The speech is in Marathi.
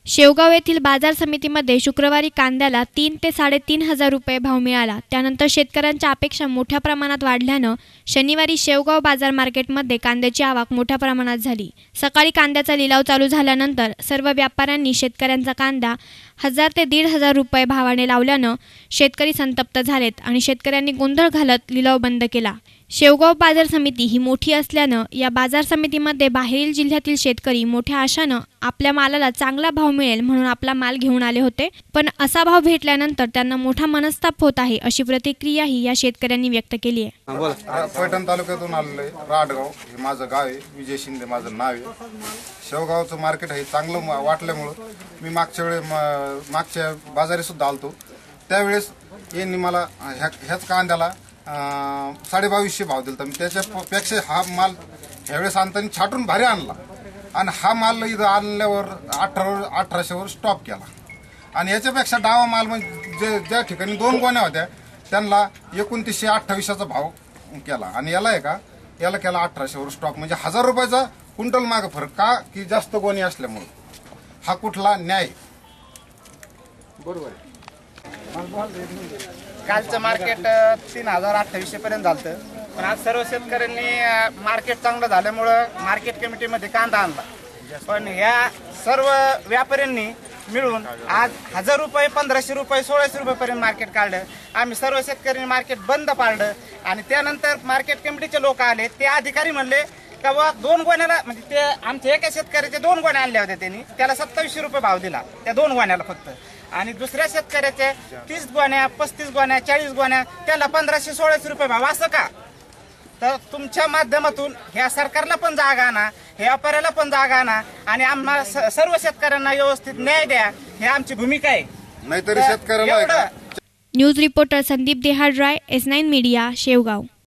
शेवगाव येथील बाजार समितीमध्ये शुक्रवारी कांद्याला 3 ते 3.5 हजार रुपये भाव मिळाला। त्यानंतर शेतकऱ्यांच्या अपेक्षा मोठ्या प्रमाणात वाढल्याने शनिवारी शेवगाव बाजार मार्केटमध्ये कांद्याची आवक मोठ्या प्रमाणात झाली। सकाळी कांद्याचा लिलाव चालू झाल्यानंतर सर्व व्यापाऱ्यांनी शेतकऱ्यांचा कांदा 1000 ते 1500 रुपये भावाने लावल्याने शेतकरी संतप्त झालेत आणि शेतकऱ्यांनी गोंधळ घालत लिलाव बंद केला। शेवगाव बाजार समिती ही मोठी असल्याने या बाजार समितीमध्ये बाहेरील जिल्ह्यातील शेतकरी मोठ्या आशाने आपल्या मालाला चांगला भाव मिळेल म्हणून आपला माल घेऊन आले होते, पण असा भाव भेटल्यानंतर त्यांना मोठा मनस्ताप होत आहे, अशी प्रतिक्रियाही या शेतकऱ्यांनी व्यक्त केली आहे। पैठण तालुक्यातून आलेले राडगाव हे माझं गाव आहे, विजय शिंदे माझं नाव आहे। शेवगावचं मार्केट हे चांगलं वाटल्यामुळे मी मागच्या बाजारी सुद्धा आलतो, त्यावेळेस यांनी मला ह्याच कांद्याला 2250 भाव दिला। मी त्याच्यापेक्षा हा माल ह्यावेळेस आणताना छाटून भारी आणला आणि हा माल इथं आणल्यावर 1800 स्टॉप केला आणि याच्यापेक्षा डावा माल म्हणजे ज्या ठिकाणी 2 गोण्या होत्या त्यांना 2928चा भाव केला आणि याला याला केला 1800 स्टॉप, म्हणजे 1000 रुपयाचा क्विंटल मागे फरक का की जास्त गोणी असल्यामुळे। हा कुठला न्याय? बरोबर आहे। कालचं मार्केट 3028 पर्यंत झालं, पण आज सर्व शेतकऱ्यांनी मार्केट चांगलं झाल्यामुळं मार्केट कमिटीमध्ये कांदा आणला, पण ह्या सर्व व्यापाऱ्यांनी मिळून आज 1000 रुपये 1500 रुपये 1600 रुपये पर्यंत मार्केट काढलं। आम्ही सर्व शेतकऱ्यांनी मार्केट बंद पाडलं आणि त्यानंतर मार्केट कमिटीचे लोक आले, ते अधिकारी म्हणले का बा 2 गोण्याला, म्हणजे ते आमच्या एका शेतकऱ्याचे 2 गोण्या आणल्या होत्या, त्यांनी त्याला 2700 रुपये भाव दिला त्या 2 गोण्याला फक्त, आणि दुसऱ्या शेतकऱ्याचे 30 गोण्या 35 गोण्या 40 गोण्या त्याला 1500-1600 रुपये भाव। असं का? तर तुमच्या माध्यमातून ह्या सरकारला पण जागा आणा, ह्या व्यापाऱ्याला पण जागा आणा आणि आम्हाला सर्व शेतकऱ्यांना व्यवस्थित न्याय द्या, ही आमची भूमिका आहे। नाहीतरी शेतकऱ्याला news reporter Sandeep Dehadrai, S9 media, Shevgaon.